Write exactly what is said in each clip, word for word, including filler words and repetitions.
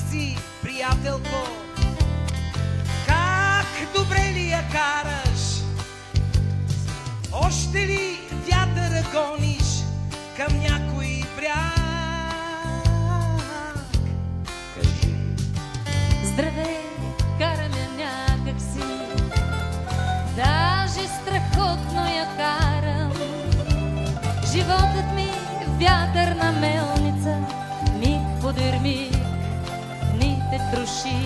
си, приятелко? Как добре ли я караш? Още ли вятъра гониш към някой бряг? Кажи. Здравей, карам я някак си, даже страхотно я карам. Животът ми вятърна мелница, миг подир миг ни те троши.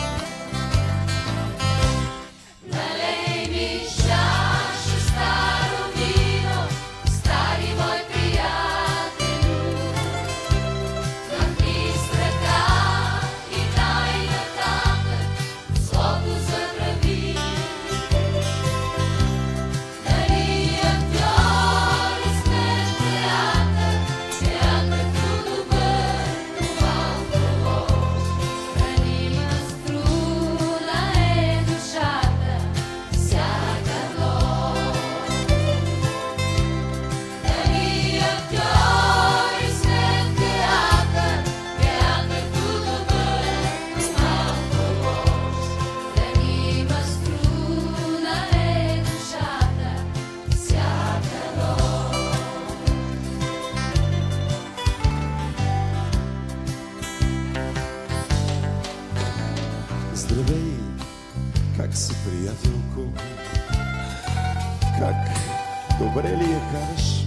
Налей ми чаша старо вино, стари мой приятелю. Махни с ръка и дай нататък злото забрави. Нали актьори сме театър, театър ту добър, но малко лош. Нали маструна е душата, всяка нощ. Нали актьори сме театър, театър ту добър, но малко лош. Нали маструна е душата, всяка нощ. Здравей, как си, приятелко? Как добре ли я караш?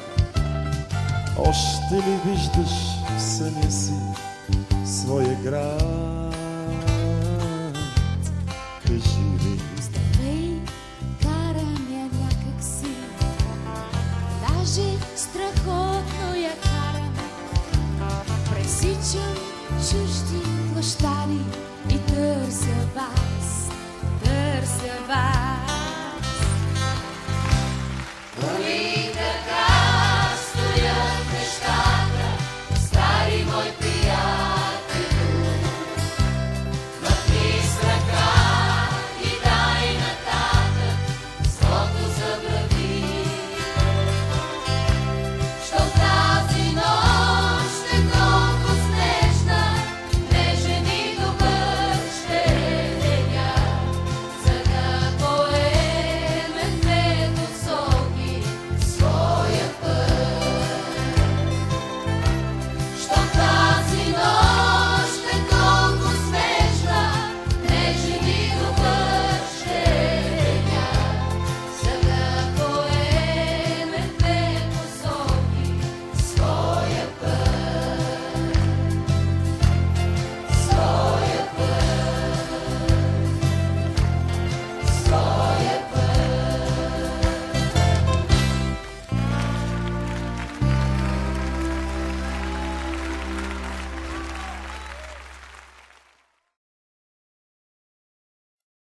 Още ли виждаш в съня си своя град? Кажи ми. Здравей, карам я някак си, даже страхотно я карам. Пресичам чужди площади и търся вас, търся вас.